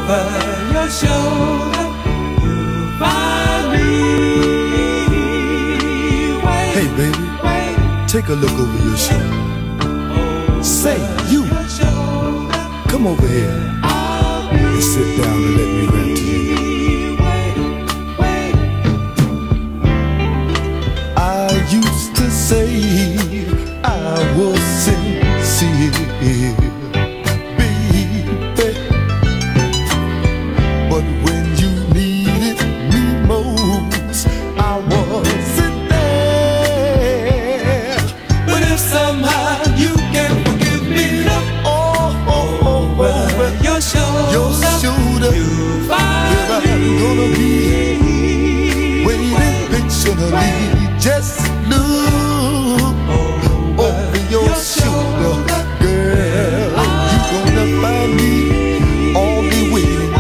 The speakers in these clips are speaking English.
over your shoulder, you find me. Hey baby, take a look over your shoulder. Say, you, come over here and sit down and let me rant to you. I used to say I was sincere, baby, but when you needed me most, I wasn't there. But if somehow you can forgive me, look over your shoulder, you find I'm gonna be waiting patiently. Just look over your shoulder, girl. You gonna find me. I'll be waiting.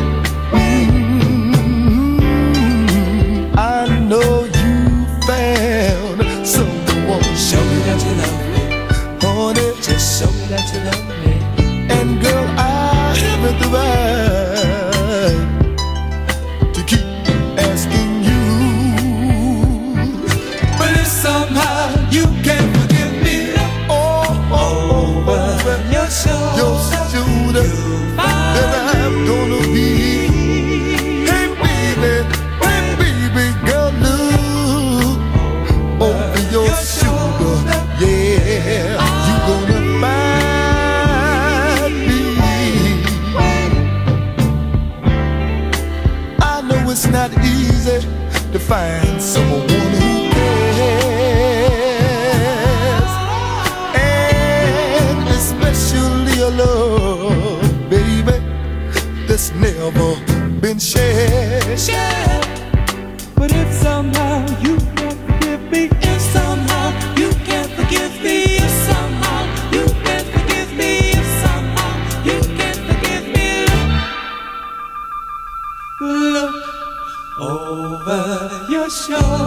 I know you found someone. show me that you love me, honey. just show me that you love me. And girl, I haven't the right to keep asking you. But if somehow you can forgive me, over your shoulder, Then I'm gonna be. Hey baby, girl, look over your shoulder. Yeah, you gonna find me. I know it's not easy to find someone who cares, and especially a love, baby, that's never been shared. But if somehow you can't forgive me, if somehow you can't forgive me, if somehow you can't forgive me, if somehow you can't forgive me, look over your shoulder.